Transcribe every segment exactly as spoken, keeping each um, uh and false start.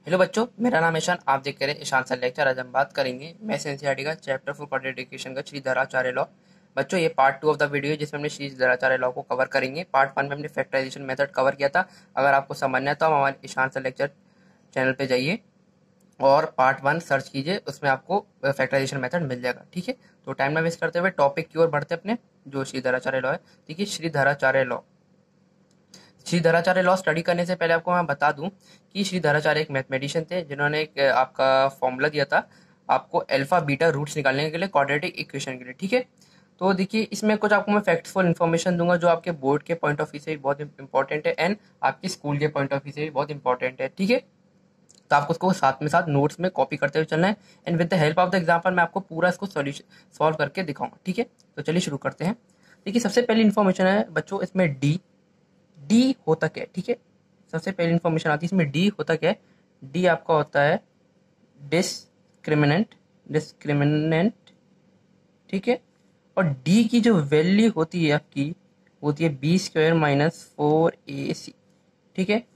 Hello बच्चों, मेरा नाम ईशान। आप देख रहे हैं ईशान सर लेक्चर। आज हम बात करेंगे मैथ्स एनसीईआरटी का चैप्टर फोर क्वाड्रेटिक का श्रीधराचार्य लॉ। बच्चों, ये part two of the video है जिसमें हमने श्रीधराचार्य लॉ को कवर करेंगे। पार्ट वन में हमने फैक्टराइजेशन मेथड कवर किया था। अगर आपको समझना है तो हम हमारे ईशान सर लेक्चर चैनल पे जाइए और पार्ट वन सर्च कीजिए, उसमें आपको फैक्टराइजेशन मेथड मिल जाएगा। ठीक है, तो टाइम ना वेस्ट करते हुए टॉपिक की ओर बढ़ते अपने, जो श्रीधराचार्य लॉ है। ठीक है, Shridharacharya law. Shridharacharya law study करने से पहले आपको मैं बता दूं कि श्रीधराचार्य एक मैथमेटिशियन थे जिन्होंने एक अ, आपका फॉर्मूला दिया था आपको अल्फा बीटा रूट्स निकालने के लिए क्वाड्रेटिक इक्वेशन के लिए। ठीक है, तो देखिए इसमें कुछ आपको मैं फैक्टफुल इन्फॉर्मेशन दूंगा जो आपके बोर्ड के पॉइंट ऑफ व्यू से भी बहुत इंपॉर्टेंट है एंड आपके स्कूल के पॉइंट ऑफ व्यू से भी बहुत इंपॉर्टेंट है। ठीक है, तो आपको उसको साथ में साथ नोट्स में कॉपी करते हुए चलना है and with the help of the example मैं आपको पूरा इसको सॉल्यूशन सॉल्व करके दिखाऊंगा। ठीक है, तो चलिए शुरू करते हैं। देखिए सबसे पहली इन्फॉर्मेशन है बच्चों, इसमें डी डी होता क्या है। ठीक है, सबसे पहली इंफॉर्मेशन आती है इसमें डी होता क्या है। डी आपका होता है डिस्क्रिमिनेंट डिस्क्रिमिनेंट ठीक है, और डी की जो वैल्यू होती है आपकी होती है B square minus four A C. ठीक है,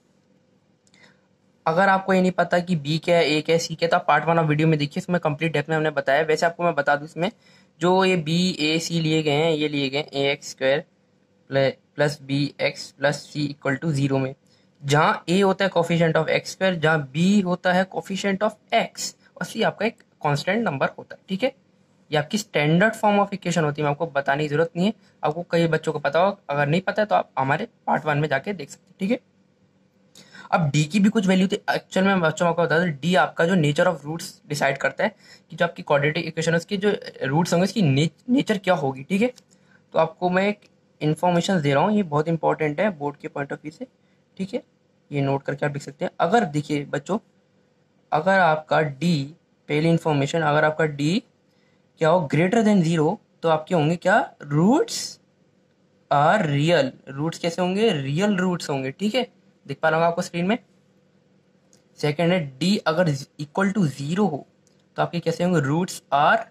अगर आपको ये नहीं पता कि बी क्या है, ए क्या है, सी क्या है, तो आप पार्ट वन ऑफ वीडियो में देखिए, इसमें कंप्लीट डेप्थ में हमने बताया। वैसे आपको मैं बता दूं, इसमें जो ये बी ए सी लिए गए हैं, ये लिए गए A X square plus B X plus C equal to zero में, जहाँ ए होता है कोफिशिएंट ऑफ एक्स स्क्वायर, जहाँ बी होता है कोफिशिएंट ऑफ एक्स और सी आपका एक कांस्टेंट नंबर होता है। ठीक है, ये आपकी स्टैंडर्ड फॉर्म ऑफ इक्वेशन होती है, मैं आपको बताने की जरूरत नहीं है। आपको कई बच्चों को पता हो, अगर नहीं पता है तो आप हमारे पार्ट वन में जाके देख सकते हैं। ठीक है, अब डी की भी कुछ वैल्यू थी। एक्चुअल में बच्चों आपको बता दें, डी आपका जो नेचर ऑफ रूट्स डिसाइड करता है कि जो आपकी क्वाड्रेटिक इक्वेशन है उसकी जो रूट्स होंगे उसकी ने, नेचर क्या होगी। ठीक है, तो आपको मैं एक इन्फॉर्मेशन दे रहा हूँ, ये बहुत इंपॉर्टेंट है बोर्ड के पॉइंट ऑफ व्यू से। ठीक है, ये नोट करके आप लिख सकते हैं। अगर देखिए बच्चों, अगर आपका डी, पहली इन्फॉर्मेशन, अगर आपका डी क्या हो ग्रेटर देन जीरो तो आपके होंगे क्या, रूट्स आर रियल। रूट्स कैसे होंगे, रियल रूट्स होंगे। ठीक है, दिख पा रहा होगा आपको स्क्रीन में। सेकेंड है डी अगर इक्वल टू जीरो हो तो आपके कैसे होंगे, roots are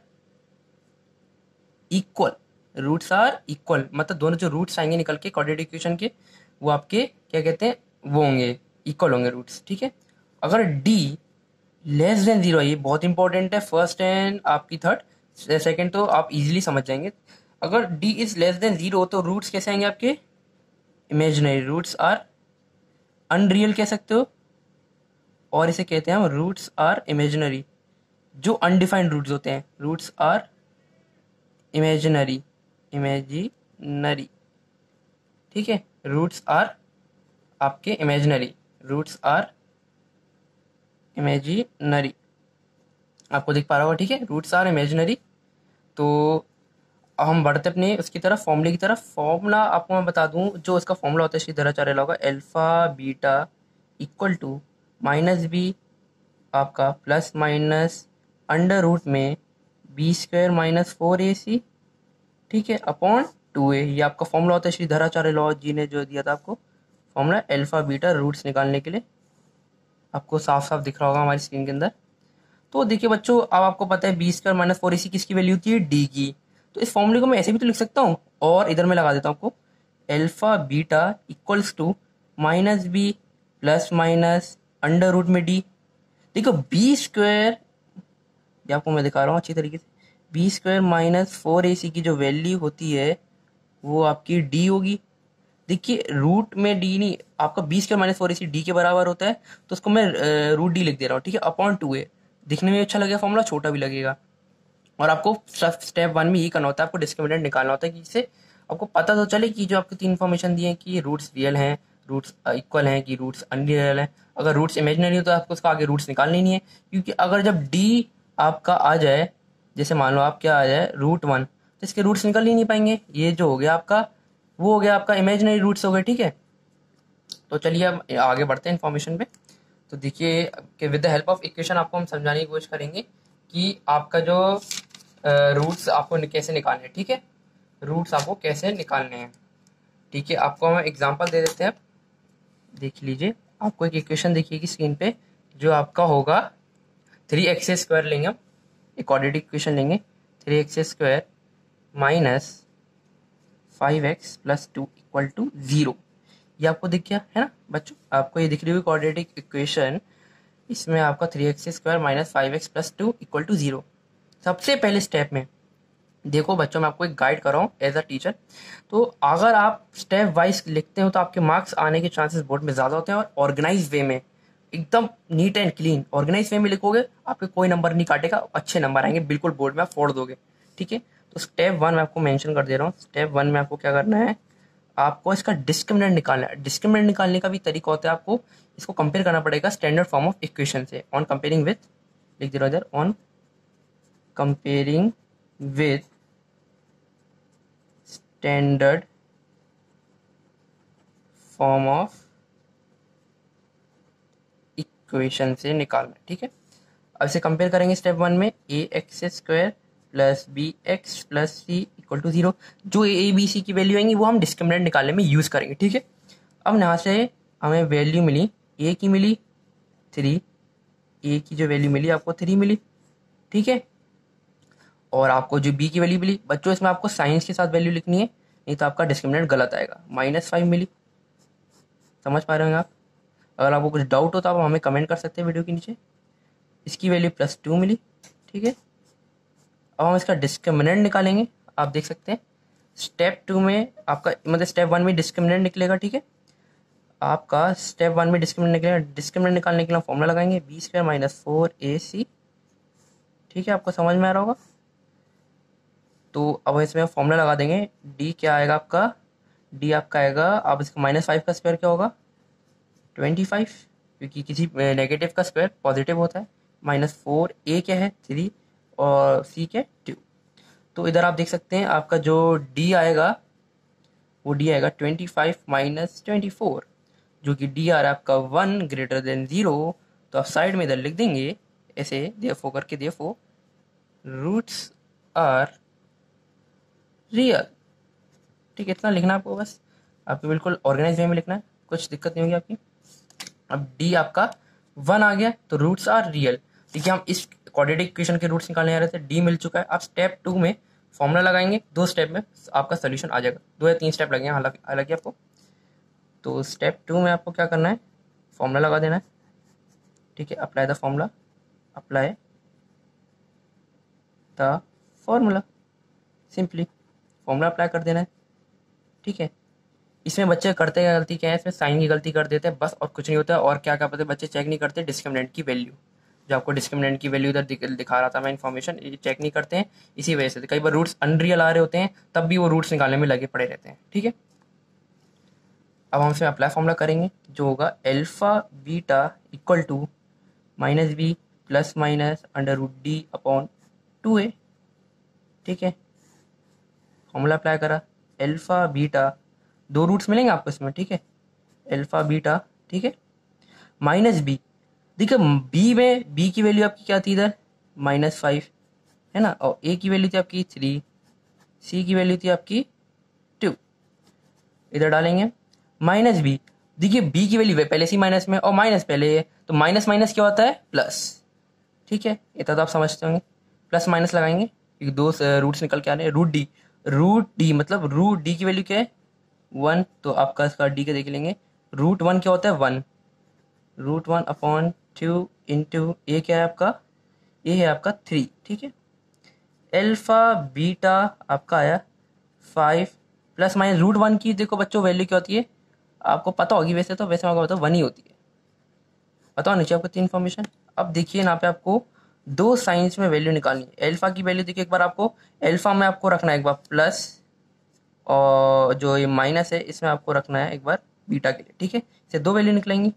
equal. Roots are equal मतलब दोनों जो रूट्स आएंगे निकल के क्वाड्रेटिक इक्वेशन के, वो आपके क्या कहते हैं, वो होंगे इक्वल होंगे रूट्स। ठीक है, अगर डी लेस देन जीरो, ये बहुत इंपॉर्टेंट है, फर्स्ट एंड आपकी थर्ड, सेकंड तो आप इजीली समझ जाएंगे। अगर D is less than zero तो रूट्स कैसे आएंगे आपके, इमेजिनरी। रूट्स आर अनरियल कह सकते हो, और इसे कहते हैं हम रूट्स आर इमेजिनरी। जो अनडिफाइंड रूट्स होते हैं, रूट्स आर इमेजिनरी इमेजिनरी ठीक है, रूट्स आर आपके इमेजिनरी, रूट्स आर इमेजिनरी, आपको दिख पा रहा होगा। ठीक है, रूट्स आर इमेजिनरी। तो अब हम बढ़ते अपने उसकी तरफ, फॉर्मूले की तरफ। फॉर्मूला आपको मैं बता दूं, जो इसका फॉर्मूला होता है श्रीधराचार्य लॉ का, alpha beta equal to minus B आपका प्लस माइनस अंडर रूट में B square minus four A C. ठीक है, अपॉन टू ए, ये आपका फॉर्मूला होता है श्रीधराचार्य लॉ जी ने जो दिया था आपको फॉर्मूला अल्फा बीटा रूट्स निकालने के लिए। आपको साफ साफ दिख रहा होगा हमारी स्क्रीन के अंदर। तो देखिए बच्चों, अब आपको पता है B square minus four A C किसकी वैल्यू होती है, डी की। तो इस फॉर्मूले को मैं ऐसे भी तो लिख सकता हूँ, और इधर मैं लगा देता हूँ आपको, alpha beta equals to minus B plus minus under root में डी। देखो बी स्क्वायर, ये आपको मैं दिखा रहा हूँ अच्छी तरीके से, B square minus four A C की जो वैल्यू होती है वो आपकी डी होगी। देखिए रूट में डी नहीं, आपका B square minus four A C D के बराबर होता है, तो उसको मैं रूट डी लिख दे रहा हूँ। ठीक है, अपॉन टू ए, दिखने में अच्छा लगेगा फॉर्मूला, छोटा भी लगेगा। और आपको स्टेप वन में ये करना होता है, आपको डिस्क्रिमिनेंट निकालना होता है कि इससे आपको पता तो चले कि जो आपको तीन इन्फॉर्मेशन दी है कि रूट्स रियल हैं, रूट्स इक्वल हैं, कि रूट्स अनरियल हैं। अगर रूट्स इमेजिनरी हो तो आपको उसका आगे रूट्स निकालने ही नहीं है, क्योंकि अगर जब डी आपका आ जाए, जैसे मान लो आप क्या आ जाए रूट वन, तो इसके रूट्स निकल ही नहीं पाएंगे। ये जो हो गया आपका, वो हो गया आपका इमेजिनरी रूट्स हो गए। ठीक है, तो चलिए अब आगे बढ़ते हैं इन्फॉर्मेशन पे। तो देखिए कि with the help of equation आपको हम समझाने की कोशिश करेंगे कि आपका जो रूट्स आपको कैसे निकालने हैं। ठीक है, रूट्स आपको कैसे निकालने हैं। ठीक है, आपको हम एग्जांपल दे देते हैं, देख लीजिए। आपको एक इक्वेशन देखिएगी स्क्रीन पे, जो आपका होगा थ्री एक्स स्क्वायर लेंगे हम, एक क्वाड्रेटिक इक्वेशन लेंगे, three X square minus five X plus two equal to zero. ये आपको दिख गया है ना बच्चों, आपको ये दिख रही हुई क्वाड्रेटिक इक्वेशन इसमें आपका three X square minus five X plus two equal to zero. सबसे पहले स्टेप में देखो बच्चों, मैं आपको एक गाइड कर रहा हूँ एज अ टीचर। तो अगर आप स्टेप वाइज लिखते हो तो आपके मार्क्स आने के चांसेस बोर्ड में ज़्यादा होते हैं, और ऑर्गेनाइज वे में एकदम neat and clean organise way में लिखोगे, आपके कोई नंबर नहीं काटेगा, अच्छे नंबर आएंगे बिल्कुल, बोर्ड में आप फोड़ दोगे। ठीक है, तो स्टेप वन मैं आपको मेंशन कर दे रहा हूँ। स्टेप वन में आपको क्या करना है, आपको इसका डिस्क्रिमिनेंट निकालना है। डिस्क्रिमिनेंट निकालने का भी तरीका होता है, आपको इसको कंपेयर करना पड़ेगा स्टैंडर्ड फॉर्म ऑफ इक्वेशन से। ऑन कंपेयरिंग विथ, लिख दे रहा इधर, on comparing with standard form of equation से निकालना है। ठीक है, अब इसे कंपेयर करेंगे स्टेप वन में, A X square plus B X plus C equal to zero. जो ए बी सी की वैल्यू आएंगी वो हम डिस्क्रिमिनेंट निकालने में यूज करेंगे। ठीक है, अब यहाँ से हमें वैल्यू मिली, ए की मिली थ्री, ए की जो वैल्यू मिली आपको थ्री मिली। ठीक है, और आपको जो बी की वैल्यू मिली, बच्चों इसमें आपको साइंस के साथ वैल्यू लिखनी है, नहीं तो आपका डिस्क्रिमिनेंट गलत आएगा। माइनस फाइव मिली, समझ पा रहे होंगे आप। अगर आपको कुछ डाउट हो तो आप हमें कमेंट कर सकते हैं वीडियो के नीचे। इसकी वैल्यू प्लस टू मिली। ठीक है, अब हम इसका डिस्क्रिमिनेंट निकालेंगे। आप देख सकते हैं स्टेप टू में आपका, मतलब स्टेप वन में डिस्क्रिमिनेंट निकलेगा। ठीक है, आपका स्टेप वन में डिस्क्रिमिनेंट निकलेगा। डिस्क्रिमिनेंट निकालने के लिए फॉर्मूला लगाएंगे, B square minus four A C. ठीक है, आपको समझ में आ रहा होगा। तो अब इसमें फॉर्मूला लगा देंगे, डी क्या आएगा आपका, डी आपका आएगा, अब इसका माइनस फाइव का स्क्वायर क्या होगा, ट्वेंटी फाइव, क्योंकि किसी नेगेटिव का स्क्वायर पॉजिटिव होता है। माइनस फोर, ए क्या है थ्री, और सी क्या टू। तो इधर आप देख सकते हैं आपका जो डी आएगा वो डी आएगा twenty five minus twenty four, जो कि डी आ रहा है आपका वन ग्रेटर देन जीरो। तो आप साइड में इधर लिख देंगे ऐसे, देयरफॉर करके, देयरफॉर रूट्स आर रियल। ठीक है, इतना लिखना आपको बस, आपको बिल्कुल ऑर्गेनाइज वे में लिखना है, कुछ दिक्कत नहीं होगी आपकी। अब डी आपका वन आ गया तो रूट्स आर रियल। ठीक है, हम इस क्वाड्रेटिक इक्वेशन के रूट्स निकालने आ रहे थे, डी मिल चुका है। अब स्टेप टू में फॉर्मूला लगाएंगे, दो स्टेप में आपका सोल्यूशन आ जाएगा, दो या तीन स्टेप लगेंगे हालांकि हालांकि आपको। तो स्टेप टू में आपको क्या करना है, फॉर्मूला लगा देना है। ठीक है, apply the formula, apply the formula, simply formula apply कर देना है। ठीक है, इसमें बच्चे करते क्या, गलती क्या है, इसमें साइन की गलती कर देते हैं बस, और कुछ नहीं होता है। और क्या क्या पता है, बच्चे चेक नहीं करते डिस्क्रिमिनेंट की वैल्यू। जो आपको डिस्क्रिमिनेंट की वैल्यू इधर दिख, दिखा रहा था मैं इन्फॉर्मेशन, ये चेक नहीं करते हैं, इसी वजह से कई बार रूट्स अनरियल आ रहे होते हैं, तब भी वो रूट्स निकालने में लगे पड़े रहते हैं। ठीक है, अब हम इसमें अप्लाई फॉर्मूला करेंगे, जो होगा alpha beta equal to minus B plus minus under root D upon two A. ठीक है, फॉर्मूला अप्लाई करा, एल्फा बीटा, दो रूट्स मिलेंगे आपको इसमें। ठीक है, एल्फा बीटा, ठीक है, माइनस बी। देखिए बी में, बी की वैल्यू आपकी क्या थी इधर, माइनस फाइव है ना, और ए की वैल्यू थी आपकी थ्री, सी की वैल्यू थी आपकी टू। इधर डालेंगे माइनस बी। देखिए बी की वैल्यू पहले सी माइनस में, और माइनस पहले है, तो माइनस माइनस क्या होता है, प्लस। ठीक है, इतना तो आप समझते होंगे, प्लस माइनस लगाएंगे क्योंकि दो रूट्स निकल के आ रहे हैं। रूट डी, रूट डी मतलब रूट डी की वैल्यू क्या है, वन, तो आपका इसका डी के देख लेंगे, रूट वन क्या होता है, one, root one upon two into A क्या है आपका, ए है आपका थ्री। ठीक है, एल्फा बीटा आपका आया five plus minus root one की, देखो बच्चों वैल्यू क्या होती है आपको पता होगी, वैसे तो वैसे मैं आपको बताऊँ वन ही होती है, पता होनी चाहिए आपको तीन इन्फॉर्मेशन। अब देखिए यहाँ पे आपको दो साइंस में वैल्यू निकालनी है। एल्फा की वैल्यू देखिए एक बार आपको, एल्फा में आपको रखना है एक बार प्लस, और जो ये माइनस है इसमें आपको रखना है एक बार बीटा के लिए। ठीक है, इसे दो वैल्यू निकलेंगी,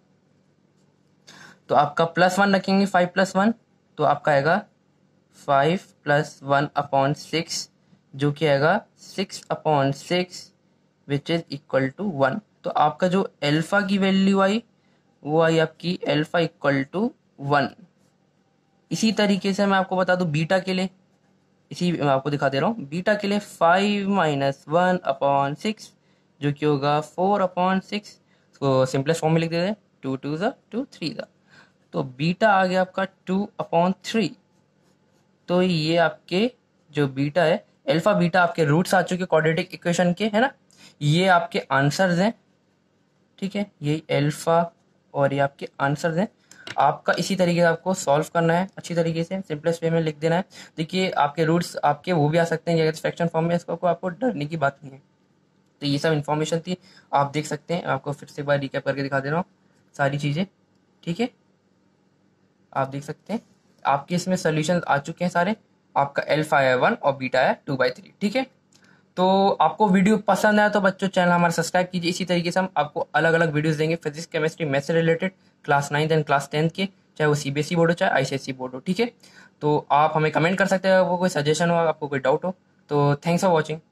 तो आपका प्लस वन रखेंगे, फाइव प्लस वन, तो आपका आएगा five plus one upon six, जो कि आएगा six upon six which is equal to one. तो आपका जो एल्फा की वैल्यू आई वो आई आपकी एल्फा इक्वल टू वन। इसी तरीके से मैं आपको बता दूं बीटा के लिए, इसी मैं आपको दिखा दे रहा हूँ, बीटा के लिए five minus one upon six, जो कि होगा फोर अपॉन सिक्स। तो सिंपलेस्ट फॉर्म में लिख देते हैं, टू टू ज़ा टू, थ्री ज़ा, तो बीटा आ गया आपका टू अपॉन थ्री। तो ये आपके जो बीटा है, अल्फा बीटा आपके रूट्स आ चुके क्वाड्रेटिक इक्वेशन के, है ना, ये आपके आंसर्स हैं। ठीक है, ये अल्फा और ये आपके आंसर्स हैं। आपका इसी तरीके से आपको सॉल्व करना है, अच्छी तरीके से सिंपलेस्ट वे में लिख देना है। देखिए आपके रूट्स आपके वो भी आ सकते हैं अगर फ्रैक्शन फॉर्म में, इसको आपको डरने की बात नहीं है। तो ये सब इन्फॉर्मेशन थी, आप देख सकते हैं। आपको फिर से एक बार रिकैप करके दिखा दे रहा हूँ सारी चीज़ें, ठीक है। आप देख सकते हैं आपके इसमें सोल्यूशन आ चुके हैं सारे। आपका एल्फा है वन और बीटा है टू बाई थ्री, ठीक है। तो आपको वीडियो पसंद आया तो बच्चों चैनल हमारा सब्सक्राइब कीजिए। इसी तरीके से हम आपको अलग अलग वीडियोस देंगे फिजिक्स केमिस्ट्री मैथ्स से related, class ninth and class tenth के, चाहे वो सीबीएसई बोर्ड हो चाहे आईसीएसई बोर्ड हो, ठीक है। तो आप हमें कमेंट कर सकते हैं, आपको कोई सजेशन हो, आपको कोई डाउट हो। तो थैंक्स फॉर वॉचिंग।